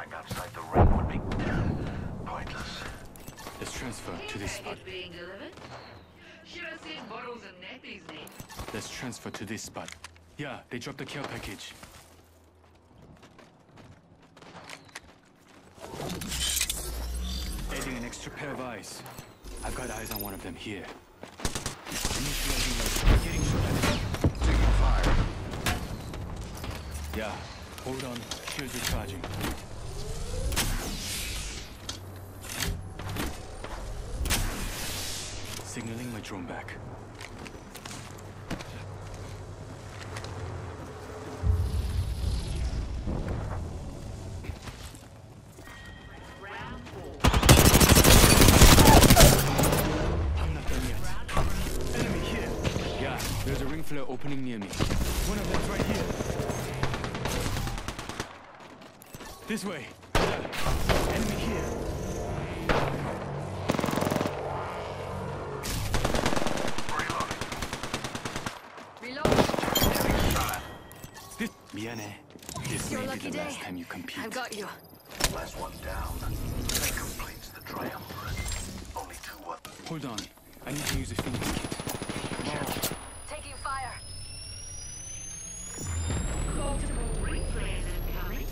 Dying outside the ring would be pointless. Let's transfer to this spot. Being delivered? Should have seen bottles and nappies, Nick. Let's transfer to this spot. Yeah, they dropped the care package. Adding an extra pair of eyes. I've got eyes on one of them here. Initializing, getting shot at. Taking fire. Yeah, hold on. Shields recharging. Signaling my drone back. I'm not done yet. Enemy here. Yeah, there's a ring flare opening near me. One of them's right here. This way. Yeah. Enemy here. 미안해. This may be the last time you compete. I've got you. Last one down. That completes the triumvirate. Only two weapons. Hold on. I need to use a Phoenix kit. Taking fire. Multiple ring flares incoming.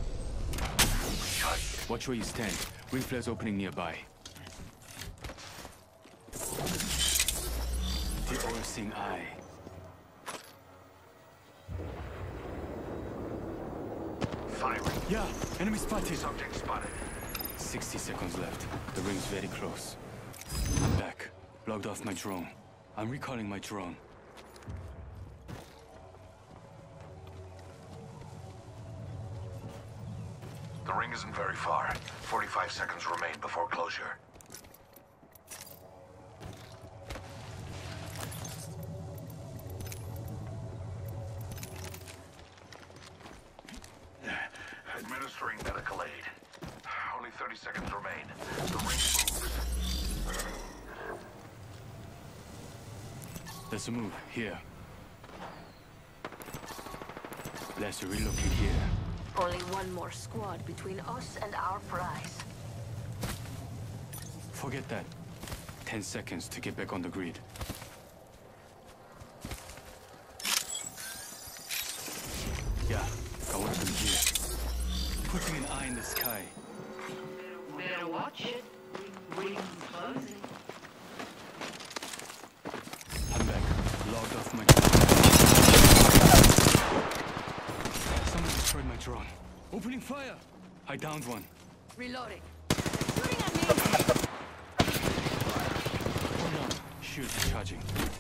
Watch where you stand. Ring flares opening nearby. The all-seeing eye. Firing. Yeah, enemy spotted. Subject spotted. 60 seconds left. The ring's very close. I'm back. Logged off my drone. I'm recalling my drone. The ring isn't very far. 45 seconds remain before closure. Administering medical aid. Only 30 seconds remain. The ring moves. There's a move. Here. Let's relocate here. Only one more squad between us and our prize. Forget that. 10 seconds to get back on the grid. Yeah, got one of them here. Putting an eye in the sky. Better watch it. Ring's closing. I'm back. Logged off my Someone destroyed my drone. Opening fire! I downed one. Reloading. Shooting at me! Hold on. Shields recharging.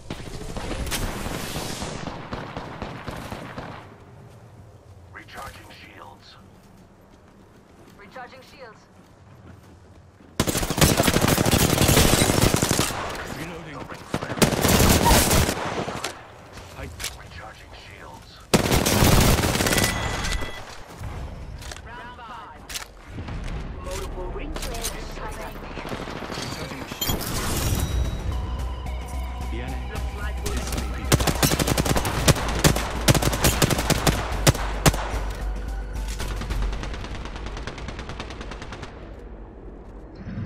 Recharging shields. Recharging shields. Reloading. The ring flare. Recharging shields. Round 5. Multiple ring flares incoming. Recharging shields. 미안해. Looks like we're This may be the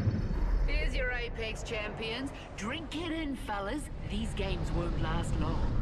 Here's your Apex champions. Drink it in, fellas. These games won't last long.